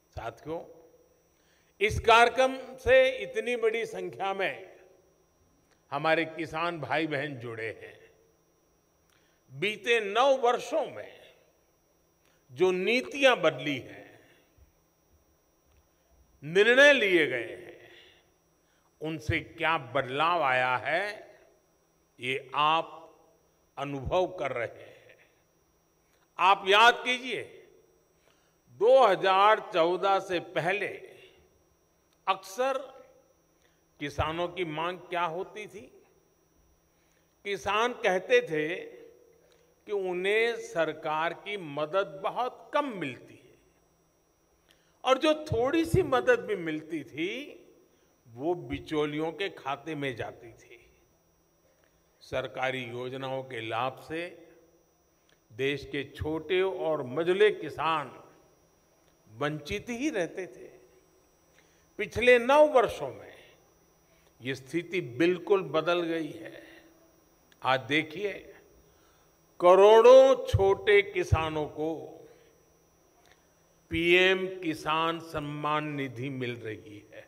साथियों, इस कार्यक्रम से इतनी बड़ी संख्या में हमारे किसान भाई बहन जुड़े हैं। बीते 9 वर्षों में जो नीतियां बदली हैं, निर्णय लिए गए हैं, उनसे क्या बदलाव आया है, ये आप अनुभव कर रहे हैं। आप याद कीजिए, 2014 से पहले अक्सर किसानों की मांग क्या होती थी? किसान कहते थे कि उन्हें सरकार की मदद बहुत कम मिलती है और जो थोड़ी सी मदद भी मिलती थी वो बिचौलियों के खाते में जाती थी। सरकारी योजनाओं के लाभ से देश के छोटे और मझले किसान वंचित ही रहते थे। पिछले 9 वर्षों में ये स्थिति बिल्कुल बदल गई है। आज देखिए, करोड़ों छोटे किसानों को पीएम किसान सम्मान निधि मिल रही है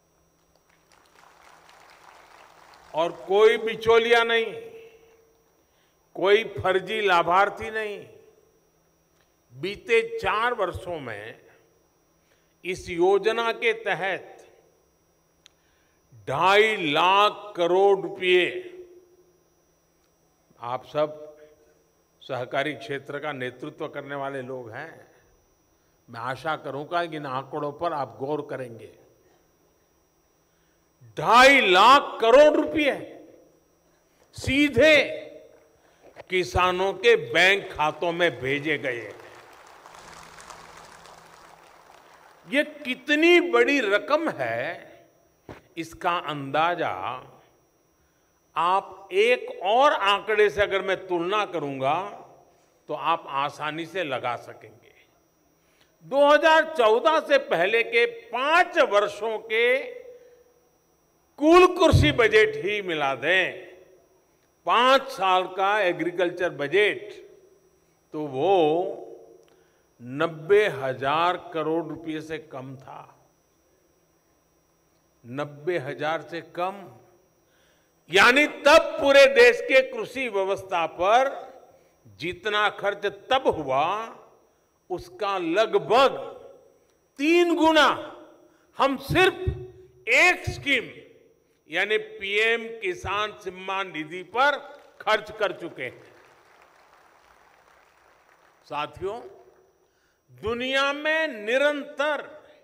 और कोई बिचौलिया नहीं, कोई फर्जी लाभार्थी नहीं। बीते 4 वर्षों में इस योजना के तहत 2.5 लाख करोड़ रुपए, आप सब सहकारी क्षेत्र का नेतृत्व करने वाले लोग हैं, मैं आशा करूंगा कि इन आंकड़ों पर आप गौर करेंगे। 2.5 लाख करोड़ रुपए सीधे किसानों के बैंक खातों में भेजे गए हैं। ये कितनी बड़ी रकम है, इसका अंदाजा आप एक और आंकड़े से अगर मैं तुलना करूंगा तो आप आसानी से लगा सकेंगे। 2014 से पहले के 5 वर्षों के कुल कृषि बजट ही मिला दें, 5 साल का एग्रीकल्चर बजट, तो वो 90,000 करोड़ रुपए से कम था। 90,000 से कम, यानी तब पूरे देश के कृषि व्यवस्था पर जितना खर्च तब हुआ उसका लगभग 3 गुना हम सिर्फ एक स्कीम यानी पीएम किसान सम्मान निधि पर खर्च कर चुके हैं। साथियों, दुनिया में निरंतर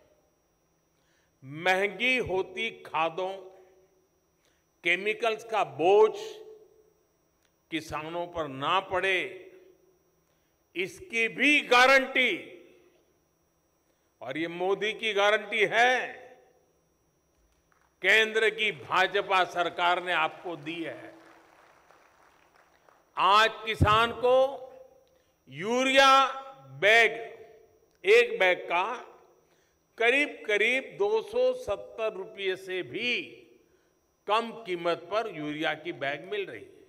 महंगी होती खादों, केमिकल्स का बोझ किसानों पर ना पड़े, इसकी भी गारंटी, और ये मोदी की गारंटी है, केंद्र की भाजपा सरकार ने आपको दी है। आज किसान को यूरिया बैग, एक बैग का करीब करीब 270 रुपये से भी कम कीमत पर यूरिया की बैग मिल रही है।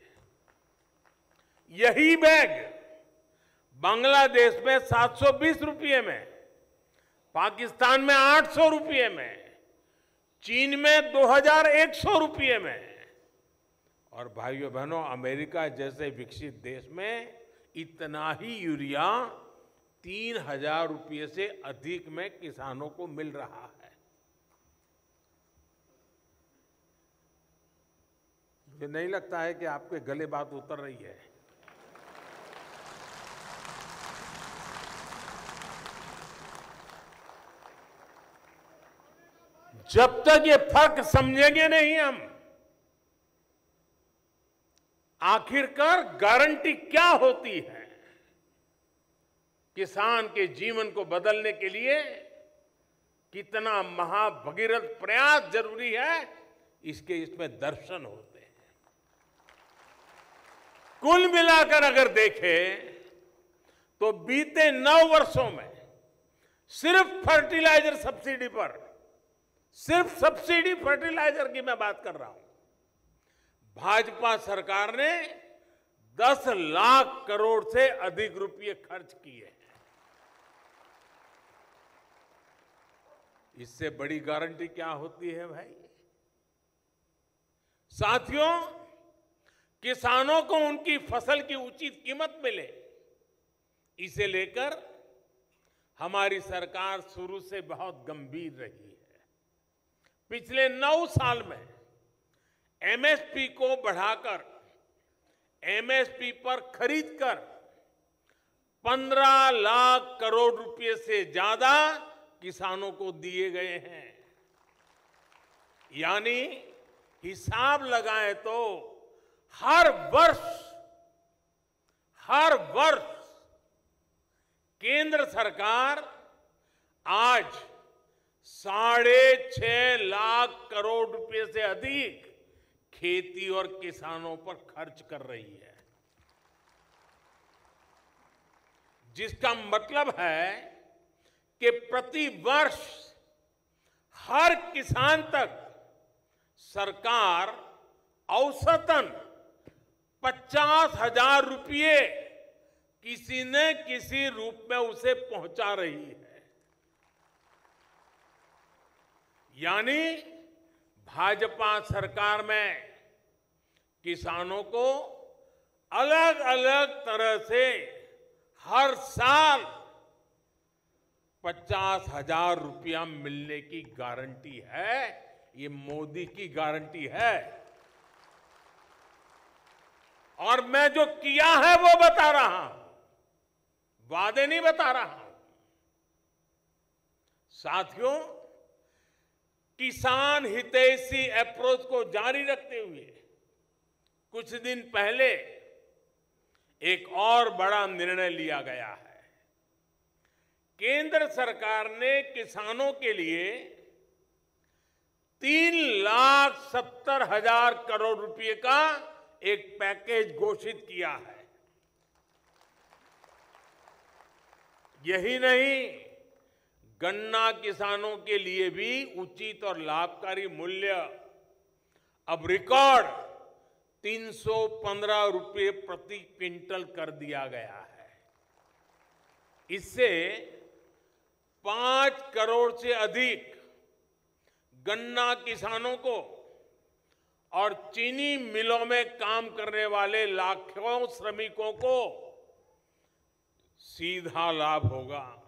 यही बैग बांग्लादेश में 720 रुपये में, पाकिस्तान में 800 रुपये में, चीन में 2100 रुपये में, और भाइयों बहनों, अमेरिका जैसे विकसित देश में इतना ही यूरिया 3,000 रुपये से अधिक में किसानों को मिल रहा है। मुझे नहीं लगता है कि आपके गले बात उतर रही है। जब तक ये फर्क समझेंगे नहीं हम, आखिरकार गारंटी क्या होती है, किसान के जीवन को बदलने के लिए कितना महाभगीरथ प्रयास जरूरी है, इसमें दर्शन होते हैं। कुल मिलाकर अगर देखें तो बीते 9 वर्षों में सिर्फ फर्टिलाइजर सब्सिडी पर, सिर्फ सब्सिडी फर्टिलाइजर की मैं बात कर रहा हूं, भाजपा सरकार ने 10 लाख करोड़ से अधिक रुपए खर्च किए हैं। इससे बड़ी गारंटी क्या होती है भाई? साथियों, किसानों को उनकी फसल की उचित कीमत मिले, इसे लेकर हमारी सरकार शुरू से बहुत गंभीर रही है। पिछले 9 साल में एमएसपी को बढ़ाकर एमएसपी पर खरीदकर 15 लाख करोड़ रुपए से ज्यादा किसानों को दिए गए हैं। यानी हिसाब लगाएं तो हर वर्ष केंद्र सरकार आज 6.5 लाख करोड़ रुपए से अधिक खेती और किसानों पर खर्च कर रही है, जिसका मतलब है कि प्रति वर्ष हर किसान तक सरकार औसतन 50,000 रुपये किसी न किसी रूप में उसे पहुंचा रही है। यानी भाजपा सरकार में किसानों को अलग अलग तरह से हर साल 50,000 रुपया मिलने की गारंटी है। ये मोदी की गारंटी है। और मैं जो किया है वो बता रहा हूं, वादे नहीं बता रहा हूं। साथियों, किसान हितैषी अप्रोच को जारी रखते हुए कुछ दिन पहले एक और बड़ा निर्णय लिया गया है। केंद्र सरकार ने किसानों के लिए 3,70,000 करोड़ रुपए का एक पैकेज घोषित किया है। यही नहीं, गन्ना किसानों के लिए भी उचित और लाभकारी मूल्य अब रिकॉर्ड 315 रुपये प्रति क्विंटल कर दिया गया है। इससे 5 करोड़ से अधिक गन्ना किसानों को और चीनी मिलों में काम करने वाले लाखों श्रमिकों को सीधा लाभ होगा।